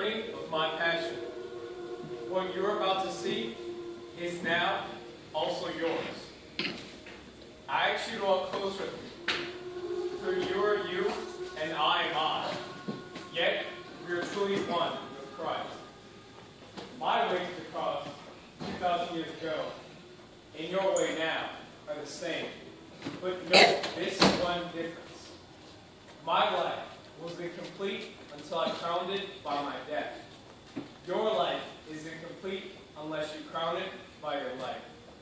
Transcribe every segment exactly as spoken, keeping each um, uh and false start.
journey of my passion. What you're about to see is now also yours. I actually draw closer with you. For you are you, and I am I. Yet, we are truly one with Christ. My way to the cross, two thousand years ago, and your way now are the same. But note this one difference. My life was incomplete until I crowned it by my death. Your life is incomplete unless you crown it by your life.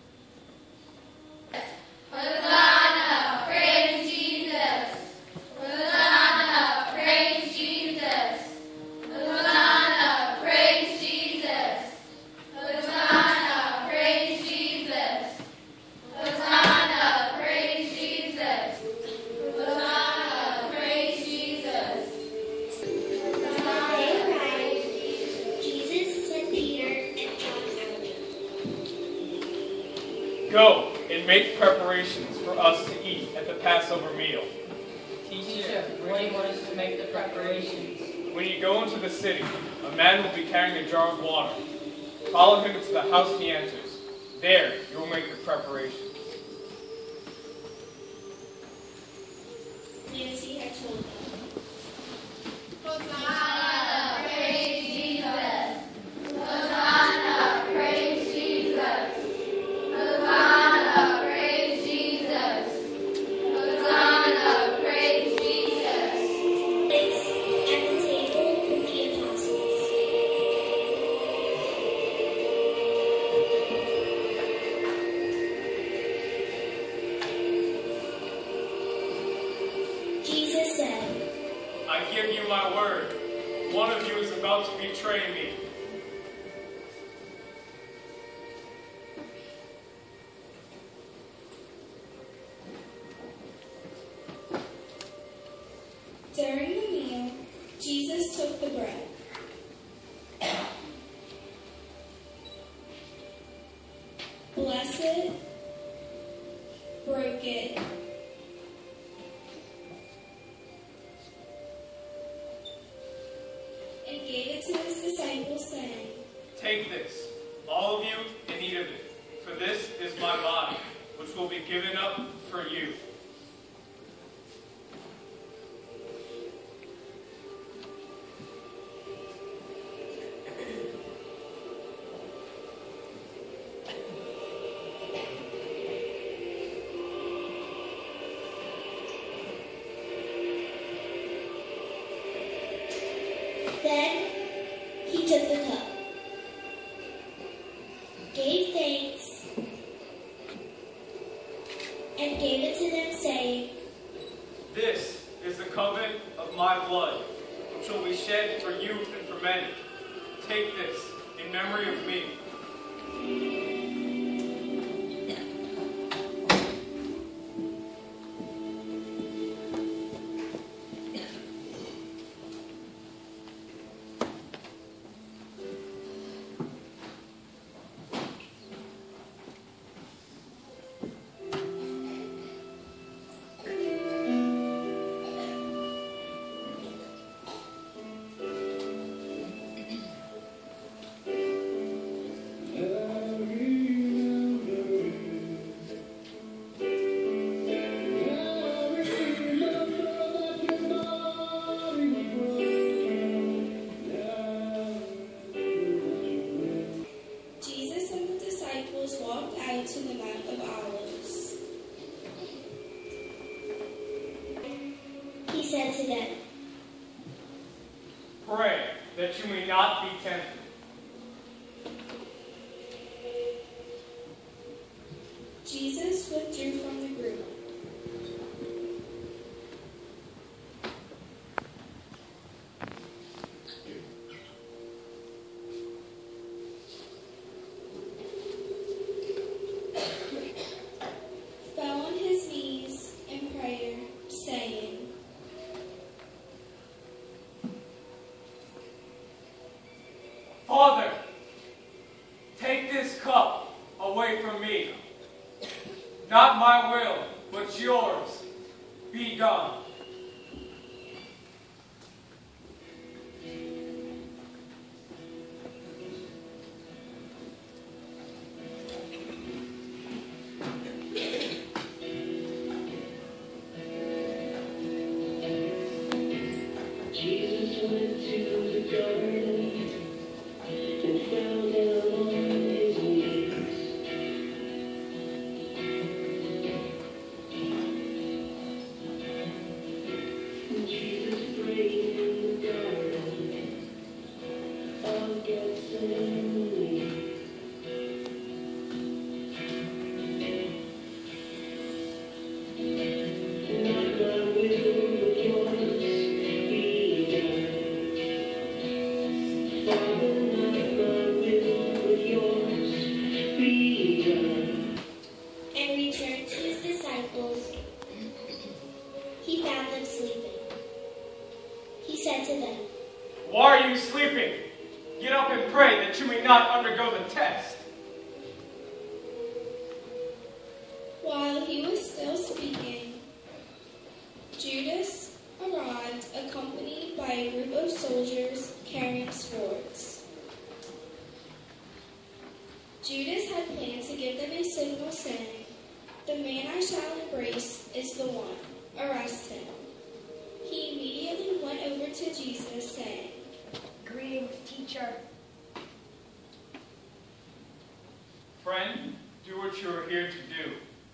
Hosanna, praise Jesus. Hosanna, praise Jesus. Hosanna, praise Jesus. Hosanna, praise Jesus. Hosanna, praise Jesus. Hosanna, praise Jesus. They arrived. Jesus sent Peter and John out. Go and make preparations for us to eat at the Passover meal. Teacher, where do you want us to make the preparations? When you go into the city, a man will be carrying a jar of water. Follow him into the house he enters. There you will make the preparations. Nancy had told them. Hosanna, praise Jesus. Hosanna, praise Jesus. Hosanna, praise Jesus. Hosanna, praise Jesus. Place at the table with the apostles. Jesus said, I give you my word. One of you is about to betray me. during the meal, Jesus took the bread. Blessed it, broke it, and gave it to his disciples, saying, Take this, all of you, and eat of it. For this is my body, which will be given up for you. Then he took the cup, gave thanks, and gave it to them, saying, This is the covenant of my blood, which will be shed for you and for many. Take this in memory of me. Jesus and the disciples walked out to the Mount of Olives. He said to them, Pray that you may not be tempted. Jesus withdrew from the group. Fell on his knees in prayer, saying, Father, take this cup away from me. Not my will, but yours be done. returned to his disciples, he found them sleeping. He said to them, "Why are you sleeping? Get up and pray that you may not undergo the test." While he was still speaking, Judas arrived accompanied by a group of soldiers carrying swords. Judas had planned to give them a signal saying, "The man I shall embrace is the one. Arrest him." He immediately went over to Jesus saying, "Greetings, teacher." Friend, do what you are here to do.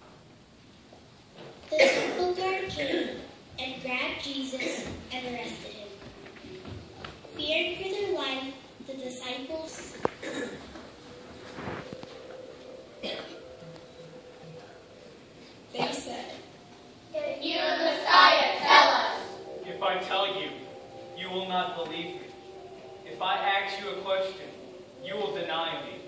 The temple guard came and grabbed Jesus and arrested him. Fearing for their life, the disciples they said, If you are the Messiah, tell us. If I tell you, you will not believe me. If I ask you a question, you will deny me.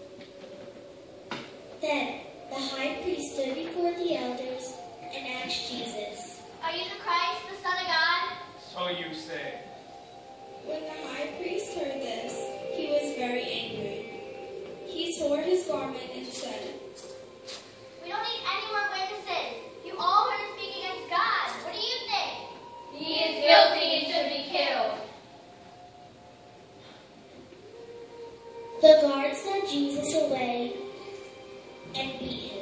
Then the high priest stood before the elders and asked Jesus, Are you the Christ, the Son of God? So you say. When the high priest heard this, he was very angry. He tore his garment and said, We don't need any more witnesses. You all heard him speak against God. What do you think? He is guilty and should be killed. The guards led Jesus away and beat him.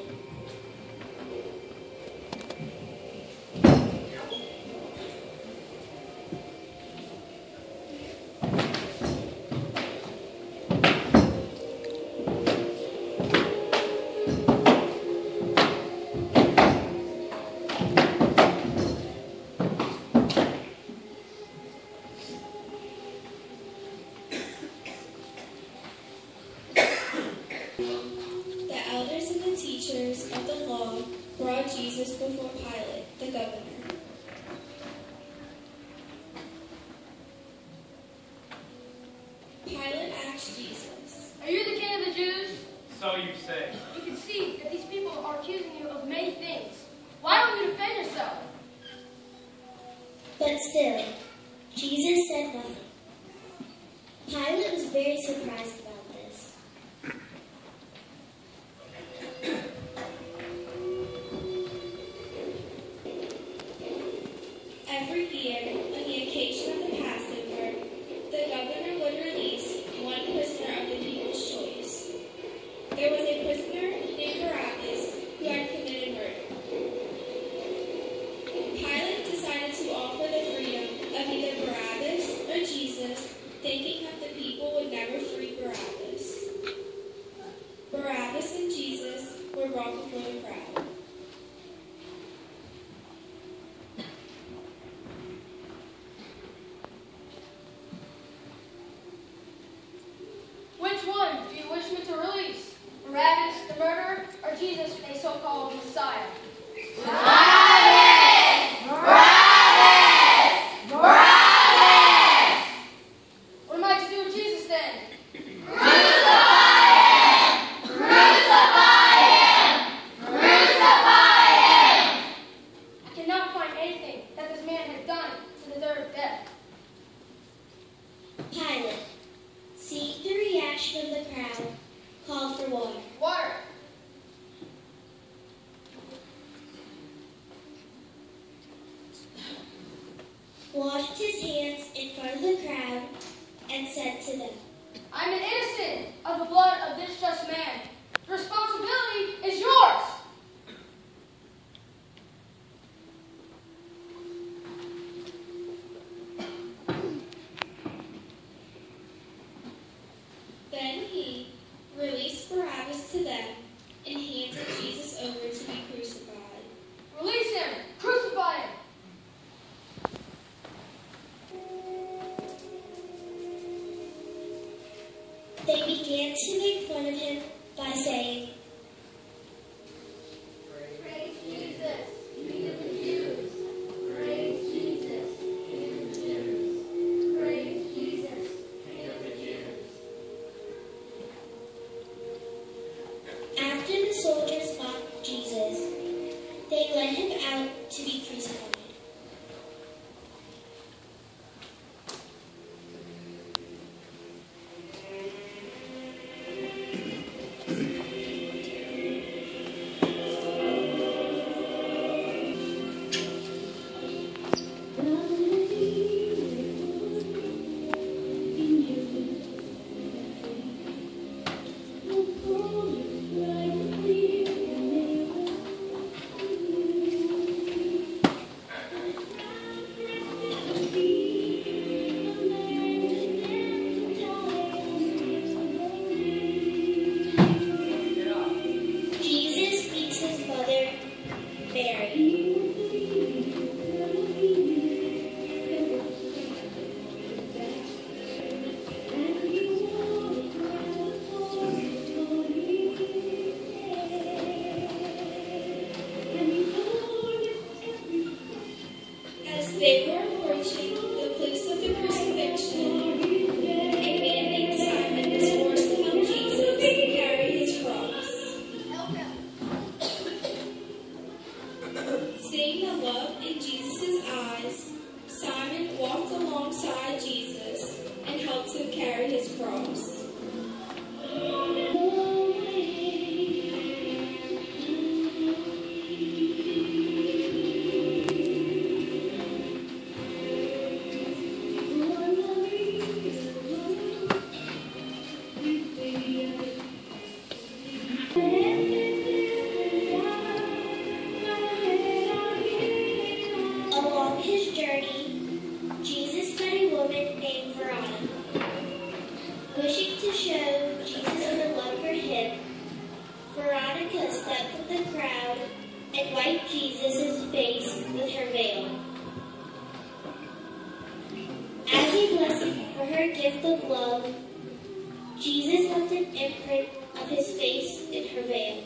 The elders and the teachers of the law brought Jesus before Pilate, the governor. Pilate asked Jesus, Are you the king of the Jews? So you say. You can see that these people are accusing you of many things. Why don't you defend yourself? But still, Jesus said nothing. Pilate was very surprised about this. Every year, on the occasion of the Passover, the governor would release one prisoner of the people's choice. There was a prisoner named Barabbas who had committed murder. Pilate decided to offer the freedom of either Barabbas or Jesus, thinking that the people would never free Barabbas. Barabbas and Jesus were brought before the crowd. Which one do you wish me to release? Barabbas, the murderer, or Jesus, a so-called Messiah? What am I to do with Jesus then? I cannot find anything that this man has done to deserve death. Pilate, seeing the reaction of the crowd, called for water. Water. Washed his hands in front of the crowd, and said to them, I'm an innocent of the blood of this just man. The responsibility is yours. Then he released Barabbas to them and handed Jesus over to be crucified. Release him. Crucify him. They began to make fun of him by saying, led him out to be crucified. Jesus meets his mother, Mary. As they were approaching the place of the crucifixion, a man named Simon was forced to help Jesus carry his cross. Seeing the love in Jesus' eyes, Simon walked alongside Jesus and helped him carry his cross. Along his journey, Jesus met a woman named Veronica. Wishing to show Jesus her love for him, Veronica stepped from the crowd and wiped Jesus' face with her veil. As a blessing for her gift of love, Jesus left an imprint of his face in her veil.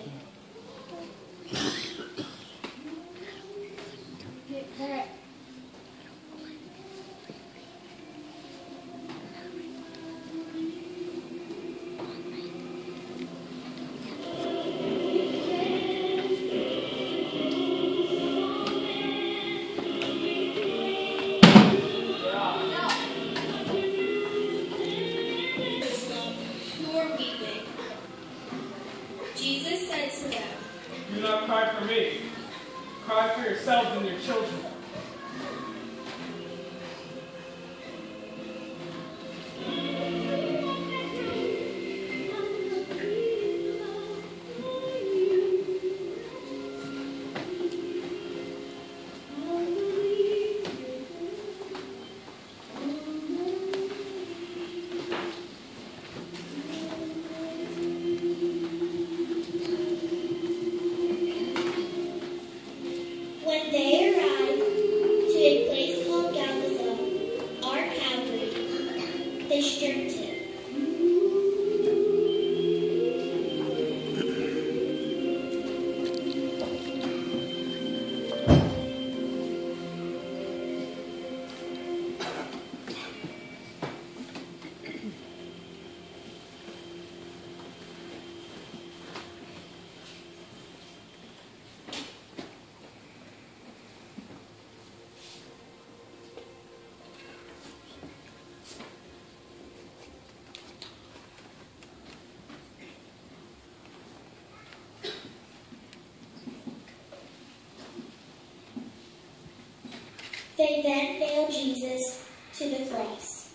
Who are weeping? Jesus said to them, Do not cry for me. Cry for yourselves and your children. When they arrived to a place called Galilee, or Calvary, they stripped him. They then nailed Jesus to the cross.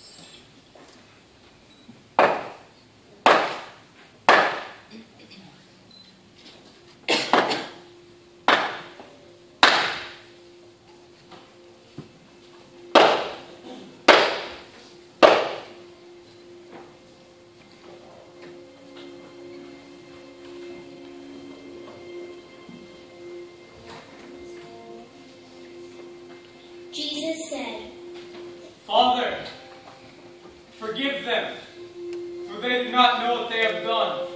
Jesus said, Father, forgive them, for they do not know what they have done.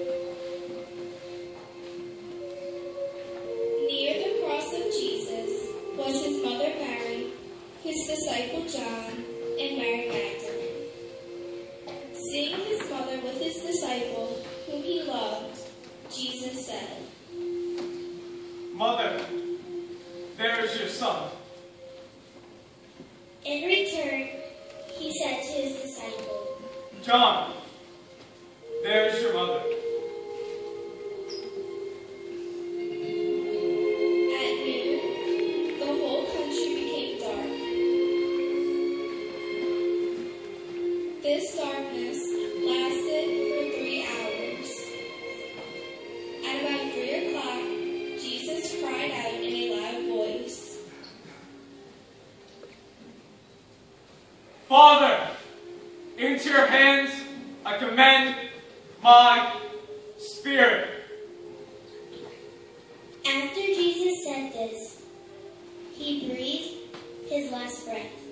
Near the cross of Jesus was his mother Mary, his disciple John, and Mary Magdalene. Seeing his mother with his disciple, whom he loved, Jesus said, Mother, there is your son. In return, he said to his disciple, John, there is your mother. At noon, the whole country became dark. This darkness lasted for three hours. At about three o'clock, Jesus cried out in a loud voice, Father, into your hands I commend my spirit. After Jesus said this, he breathed his last breath.